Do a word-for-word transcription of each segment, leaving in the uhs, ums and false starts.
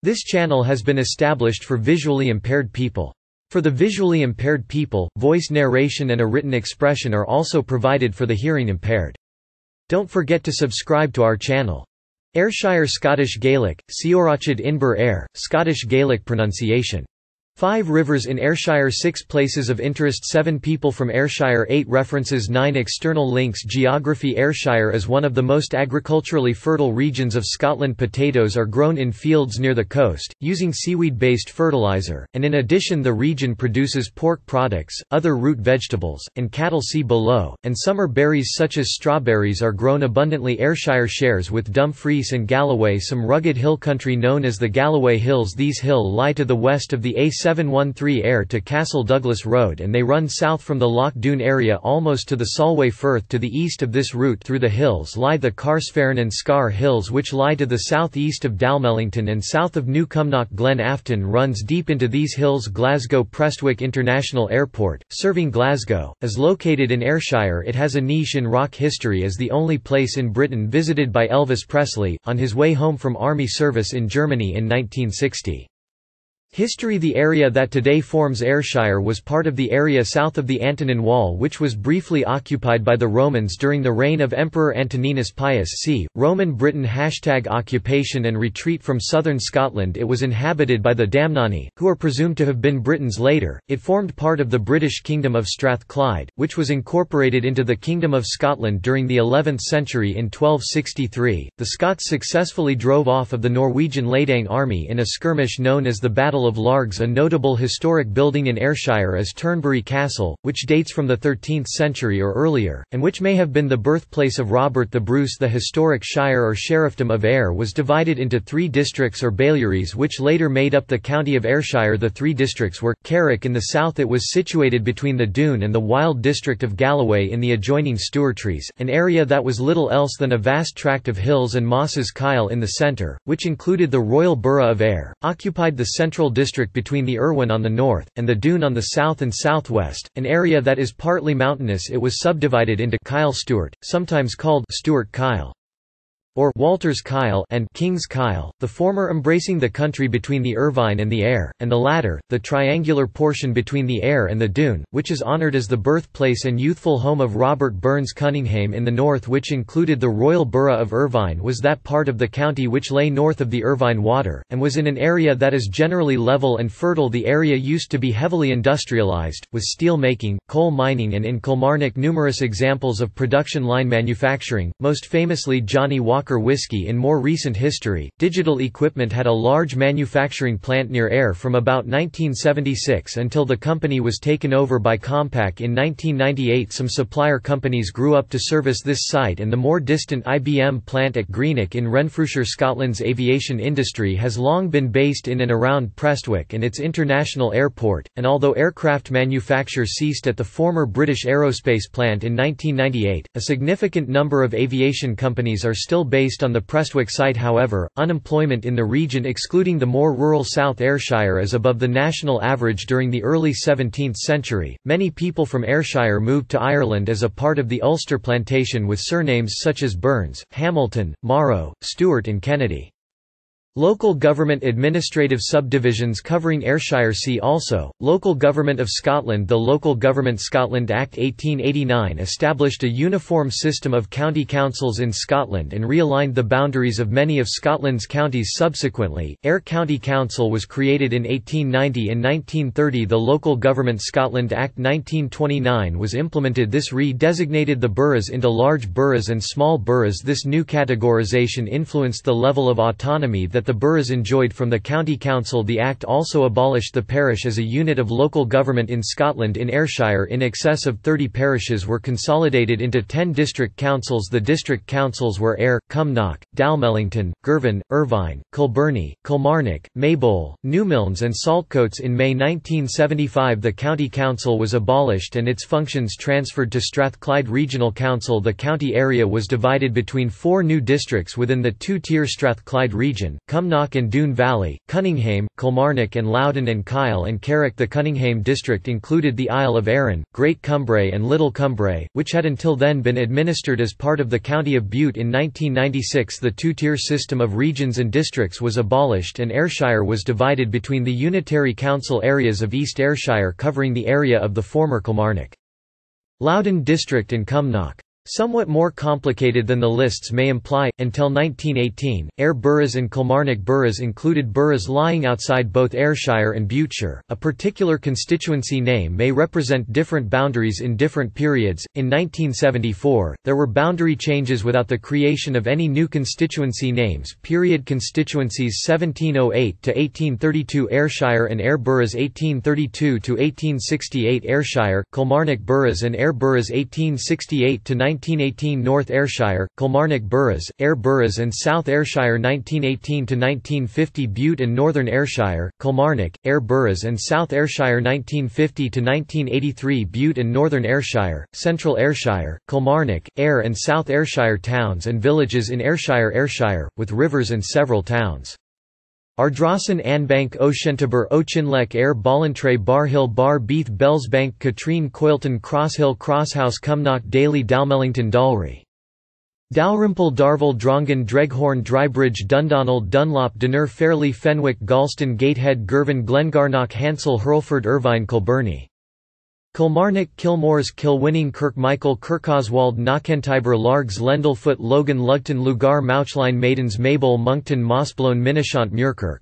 This channel has been established for visually impaired people. For the visually impaired people, voice narration and a written expression are also provided for the hearing impaired. Don't forget to subscribe to our channel. Ayrshire Scottish Gaelic, Seorachid Inber Air, Scottish Gaelic pronunciation. Five rivers in Ayrshire. Six places of interest. Seven people from Ayrshire. Eight references. Nine external links. Geography. Ayrshire is one of the most agriculturally fertile regions of Scotland. Potatoes are grown in fields near the coast, using seaweed-based fertiliser, and in addition the region produces pork products, other root vegetables, and cattle. See below, and summer berries such as strawberries are grown abundantly. Ayrshire shares with Dumfries and Galloway some rugged hill country known as the Galloway Hills. These hills lie to the west of the A seven one three Ayr to Castle Douglas Road, and they run south from the Loch Doon area almost to the Solway Firth. To the east of this route through the hills lie the Carsfairn and Scar Hills, which lie to the southeast of Dalmellington and south of New Cumnock. Glen Afton runs deep into these hills. Glasgow Prestwick International Airport, serving Glasgow, is located in Ayrshire. It has a niche in rock history as the only place in Britain visited by Elvis Presley, on his way home from army service in Germany in nineteen sixty. History. The area that today forms Ayrshire was part of the area south of the Antonine Wall, which was briefly occupied by the Romans during the reign of Emperor Antoninus Pius. See Roman Britain. Hashtag occupation and retreat from southern Scotland. It was inhabited by the Damnani, who are presumed to have been Britons later. It formed part of the British Kingdom of Strathclyde, which was incorporated into the Kingdom of Scotland during the eleventh century. In twelve sixty-three, the Scots successfully drove off of the Norwegian Leidang army in a skirmish known as the Battle of Largs. A notable historic building in Ayrshire is Turnberry Castle, which dates from the thirteenth century or earlier, and which may have been the birthplace of Robert the Bruce. The historic shire or sheriffdom of Ayr was divided into three districts or bailieries which later made up the county of Ayrshire. The three districts were, Carrick in the south. It was situated between the Doon and the Wild district of Galloway in the adjoining Stewartries, an area that was little else than a vast tract of hills and mosses. Kyle in the centre, which included the Royal Borough of Ayr, occupied the central district between the Irwin on the north, and the Doon on the south and southwest, an area that is partly mountainous. It was subdivided into Kyle Stewart, sometimes called Stewart Kyle, or Walters Kyle and Kings Kyle, the former embracing the country between the Irvine and the Ayr, and the latter, the triangular portion between the Ayr and the Doon, which is honoured as the birthplace and youthful home of Robert Burns. Cunningham in the north, which included the Royal Borough of Irvine, was that part of the county which lay north of the Irvine Water, and was in an area that is generally level and fertile. The area used to be heavily industrialised, with steel making, coal mining, and in Kilmarnock numerous examples of production line manufacturing, most famously Johnnie Walker whiskey. In more recent history, Digital Equipment had a large manufacturing plant near Ayr from about nineteen seventy-six until the company was taken over by Compaq in nineteen ninety-eight. Some supplier companies grew up to service this site, and the more distant I B M plant at Greenock in Renfrewshire. Scotland's aviation industry has long been based in and around Prestwick and its international airport, and although aircraft manufacture ceased at the former British Aerospace plant in nineteen ninety-eight, a significant number of aviation companies are still based Based on the Prestwick site. However, unemployment in the region, excluding the more rural South Ayrshire, is above the national average. During the early seventeenth century, many people from Ayrshire moved to Ireland as a part of the Ulster plantation with surnames such as Burns, Hamilton, Morrow, Stewart and Kennedy. Local government administrative subdivisions covering Ayrshire. See also, Local Government of Scotland. The Local Government Scotland Act eighteen eighty-nine established a uniform system of county councils in Scotland and realigned the boundaries of many of Scotland's counties. Subsequently, Ayr County Council was created in eighteen ninety. In nineteen thirty, the Local Government Scotland Act nineteen twenty-nine was implemented. This re-designated the boroughs into large boroughs and small boroughs. This new categorisation influenced the level of autonomy that the boroughs enjoyed from the county council. The Act also abolished the parish as a unit of local government in Scotland. In Ayrshire, in excess of thirty parishes were consolidated into ten district councils. The district councils were Ayr, Cumnock, Dalmellington, Girvan, Irvine, Kilbirnie, Kilmarnock, Maybole, Newmilns and Saltcoats. In May nineteen seventy-five, the county council was abolished and its functions transferred to Strathclyde Regional Council. The county area was divided between four new districts within the two-tier Strathclyde region: Cumnock and Doon Valley, Cunninghame, Kilmarnock and Loudon and Kyle and Carrick. The Cunninghame district included the Isle of Arran, Great Cumbrae and Little Cumbrae, which had until then been administered as part of the County of Bute. In nineteen ninety-six the two-tier system of regions and districts was abolished and Ayrshire was divided between the unitary council areas of East Ayrshire covering the area of the former Kilmarnock, Loudon district and Cumnock. Somewhat more complicated than the lists may imply, until nineteen eighteen, Ayr boroughs and Kilmarnock boroughs included boroughs lying outside both Ayrshire and Buteshire. A particular constituency name may represent different boundaries in different periods. In nineteen seventy-four, there were boundary changes without the creation of any new constituency names. Period constituencies seventeen oh eight to eighteen thirty-two Ayrshire and Ayr boroughs eighteen thirty-two to eighteen sixty-eight Ayrshire, Kilmarnock boroughs and Ayr boroughs eighteen sixty-eight to nineteen eighteen North Ayrshire, Kilmarnock boroughs, Ayr boroughs and South Ayrshire nineteen eighteen to nineteen fifty Bute and Northern Ayrshire, Kilmarnock, Ayr boroughs and South Ayrshire nineteen fifty to nineteen eighty-three Bute and Northern Ayrshire, Central Ayrshire, Kilmarnock, Ayr and South Ayrshire towns and villages in Ayrshire Ayrshire, with rivers and several towns. Ardrossan Anbank Oshentibur Auchinleck Ayr Ballantrae Barhill Bar Beath Bellsbank Katrine Coylton Crosshill Crosshouse Cumnock Daly Dalmellington Dalry Dalrymple Darvel Drongan Dreghorn Drybridge Dundonald Dunlop Dunur Fairley Fenwick Galston Gatehead Girvan Glengarnock Hansel Hurlford Irvine Kilbirnie Kilmarnock Kilmores Kilwinning Kirkmichael Kirkoswald Knockentibur Largs Lendlefoot Logan Lugton Lugar Mauchline Maidens Maybole Monkton Mossblown Minishant Muirkirk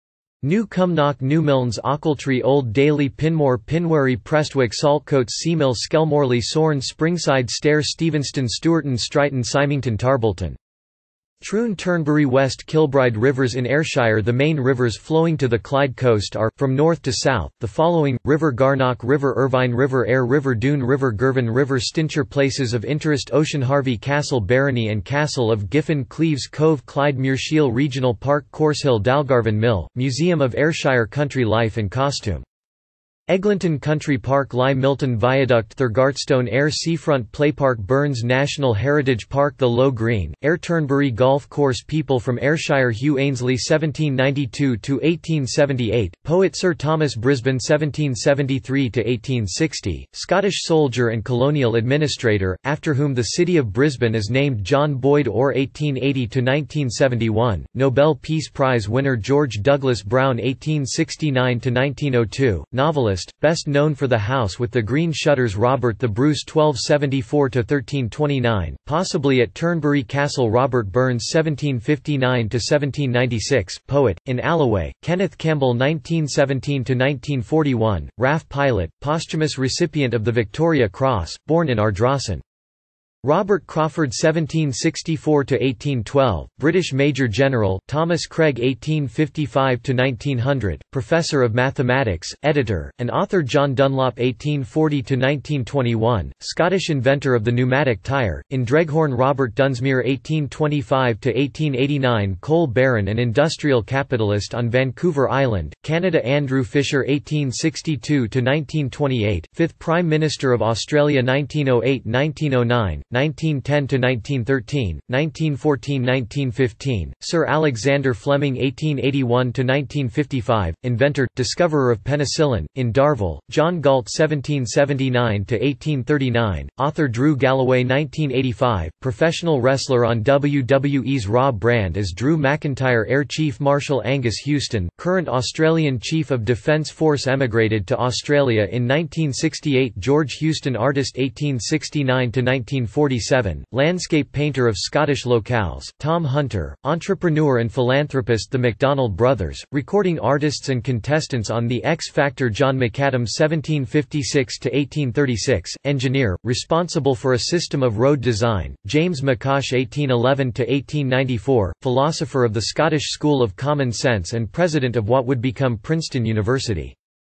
New Cumnock Newmilns Ochiltree Old Daly Pinmore Pinwarry Prestwick Saltcoats Seamill Skelmorley Sorn Springside Stair Stevenston Stewarton Stryton Symington Tarbolton Troon Turnberry West Kilbride Rivers in Ayrshire. The main rivers flowing to the Clyde coast are, from north to south, the following: River Garnock, River Irvine, River Ayr, River Doon, River Girvan, River Stincher. Places of interest: Ocean Harvey Castle Barony and Castle of Giffen, Cleeves Cove, Clyde Muirshiel Regional Park, Coursehill, Dalgarvan Mill, Museum of Ayrshire Country Life and Costume. Eglinton Country Park, Lie Milton Viaduct, Thurgartstone Ayr Seafront Playpark, Burns National Heritage Park, The Low Green, Ayr Turnberry Golf Course. People from Ayrshire: Hugh Ainsley seventeen ninety-two to eighteen seventy-eight, poet Sir Thomas Brisbane seventeen seventy-three to eighteen sixty, Scottish soldier and colonial administrator, after whom the city of Brisbane is named, John Boyd Orr eighteen eighty to nineteen seventy-one, Nobel Peace Prize winner George Douglas Brown eighteen sixty-nine to nineteen oh two, novelist, best known for The House with the Green Shutters Robert the Bruce twelve seventy-four to thirteen twenty-nine, possibly at Turnberry Castle Robert Burns seventeen fifty-nine to seventeen ninety-six, poet, in Alloway, Kenneth Campbell nineteen seventeen to nineteen forty-one, Ralph Pilot, posthumous recipient of the Victoria Cross, born in Ardrossan. Robert Crawford seventeen sixty-four to eighteen twelve, British Major General, Thomas Craig eighteen fifty-five to nineteen hundred, Professor of Mathematics, Editor, and author John Dunlop eighteen forty to nineteen twenty-one, Scottish inventor of the pneumatic tyre, in Dreghorn Robert Dunsmuir eighteen twenty-five to eighteen eighty-nine, coal baron and industrial capitalist on Vancouver Island, Canada. Andrew Fisher eighteen sixty-two to nineteen twenty-eight, fifth Prime Minister of Australia nineteen oh eight to nineteen oh nine, nineteen ten to nineteen thirteen, nineteen fourteen to nineteen fifteen, Sir Alexander Fleming eighteen eighty-one to nineteen fifty-five, inventor, discoverer of penicillin, in Darvel, John Galt seventeen seventy-nine to eighteen thirty-nine, author Drew Galloway nineteen eighty-five, professional wrestler on W W E's Raw brand as Drew McIntyre. Air Chief Marshal Angus Houston, current Australian Chief of Defence Force, emigrated to Australia in nineteen sixty-eight. George Houston, artist eighteen sixty-nine to nineteen forty-seven, landscape painter of Scottish locales. Tom Hunter, entrepreneur and philanthropist. The MacDonald Brothers, recording artists and contestants on The X Factor. John McAdam seventeen fifty-six to eighteen thirty-six, engineer, responsible for a system of road design. James McCosh eighteen eleven to eighteen ninety-four, philosopher of the Scottish School of Common Sense and president of what would become Princeton University.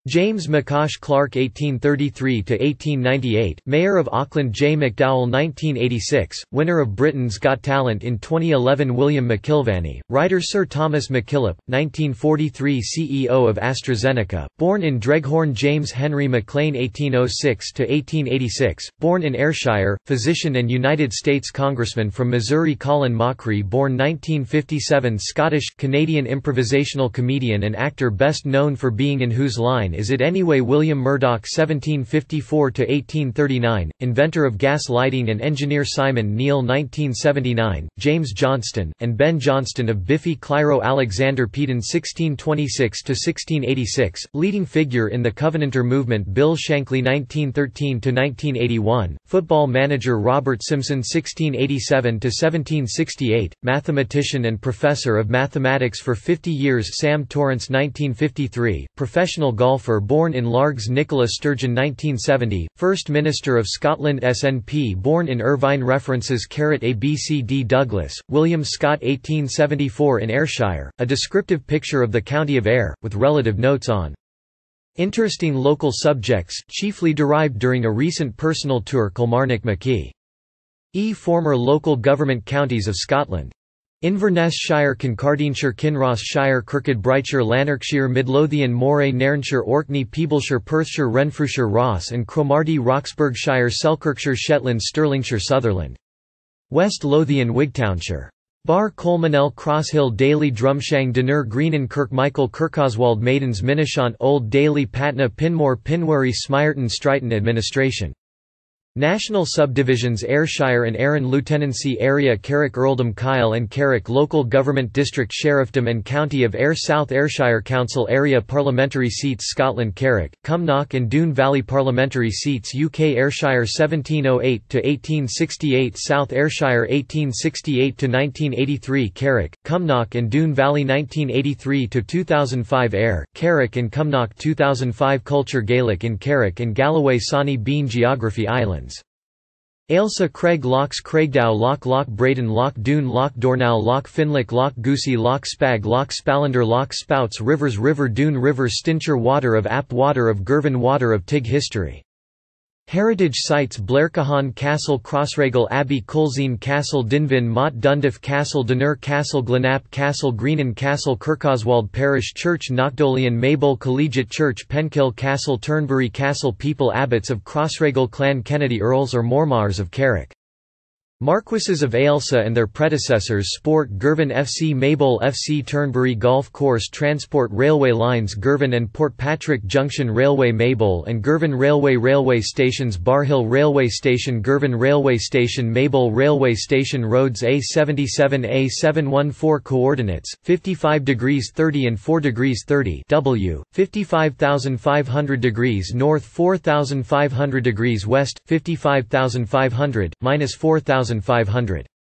James McCosh Clark eighteen thirty-three to eighteen ninety-eight, Mayor of Auckland J. McDowell nineteen eighty-six, winner of Britain's Got Talent in twenty eleven William McIlvanney, writer Sir Thomas McKillop, nineteen forty-three C E O of AstraZeneca, born in Dreghorn James Henry McLean eighteen oh six to eighteen eighty-six, born in Ayrshire, physician and United States Congressman from Missouri Colin Mochrie born nineteen fifty-seven Scottish, Canadian improvisational comedian and actor best known for being in Whose Line Is It Anyway William Murdoch seventeen fifty-four to eighteen thirty-nine, inventor of gas lighting and engineer Simon Neil nineteen seventy-nine, James Johnston, and Ben Johnston of Biffy Clyro Alexander Peden sixteen twenty-six to sixteen eighty-six, leading figure in the Covenanter movement Bill Shankly nineteen thirteen to nineteen eighty-one, football manager Robert Simpson sixteen eighty-seven to seventeen sixty-eight, mathematician and professor of mathematics for fifty years Sam Torrance nineteen fifty-three, professional golfer born in Largs Nicola Sturgeon nineteen seventy, First Minister of Scotland S N P born in Irvine References A B C D Douglas, William Scott eighteen seventy-four in Ayrshire, a descriptive picture of the county of Ayr, with relative notes on interesting local subjects, chiefly derived during a recent personal tour Kilmarnock Mackie. E former local government counties of Scotland. Inverness Shire Kincardineshire Kinross Shire Kirkcudbrightshire Lanarkshire Midlothian Moray Nairnshire Orkney Peebleshire Perthshire Renfrewshire Ross and Cromarty Roxburgh Shire Selkirkshire Shetland Stirlingshire Sutherland. West Lothian Wigtownshire. Bar Colmanel Crosshill Daly Drumshang Dunur Greenan Kirkmichael Kirkoswald Maidens Minishant Old Daly Patna Pinmore Pinwarry Smearton Stryton Administration. National subdivisions Ayrshire and Arran Lieutenancy Area Carrick Earldom Kyle and Carrick Local Government District Sheriffdom and County of Ayr South Ayrshire Council Area Parliamentary Seats Scotland Carrick, Cumnock and Doon Valley Parliamentary Seats U K Ayrshire seventeen oh eight to eighteen sixty-eight South Ayrshire eighteen sixty-eight to nineteen eighty-three Carrick, Cumnock and Doon Valley nineteen eighty-three to two thousand five Ayr, Carrick and Cumnock two thousand five Culture Gaelic in Carrick and Galloway Sonny Bean Geography Islands. Ailsa Craig Lochs Craigdow Loch Loch Braden Loch Doon Loch Dornow Loch Finlick Loch Goosey Loch Spag Loch Spalander Loch Spouts Rivers River Doon River Stincher Water of Apt Water of Girvan Water of Tig History. Heritage sites Blaircahan Castle Crossraguel Abbey Culzean Castle Dinvin Mott Dundiff Castle Dunur Castle Glenapp Castle Greenan Castle Kirkoswald Parish Church Knockdolian Maybole Collegiate Church Penkill Castle Turnberry Castle People Abbots of Crossraguel Clan Kennedy Earls or Mormars of Carrick. Marquises of Ailsa and their predecessors Sport Girvan F C Maybole F C Turnberry Golf Course Transport Railway Lines Girvan and Portpatrick Junction Railway Maybole and Girvan Railway Railway Stations Barhill Railway Station Girvan Railway Station Maybole Railway Station Roads A seventy-seven A seven fourteen Coordinates, fifty-five degrees thirty and four degrees thirty W, fifty-five thousand five hundred degrees north four thousand five hundred degrees west, fifty-five thousand five hundred, minus four thousand five hundred.